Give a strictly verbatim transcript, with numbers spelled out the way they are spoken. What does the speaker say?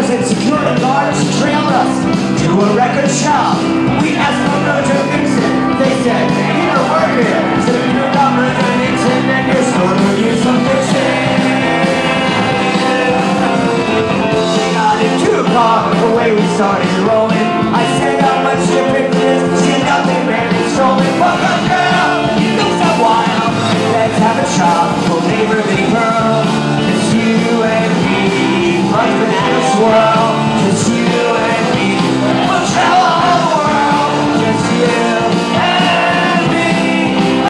and security guards trailed us to a record shop. We asked for no to fix it.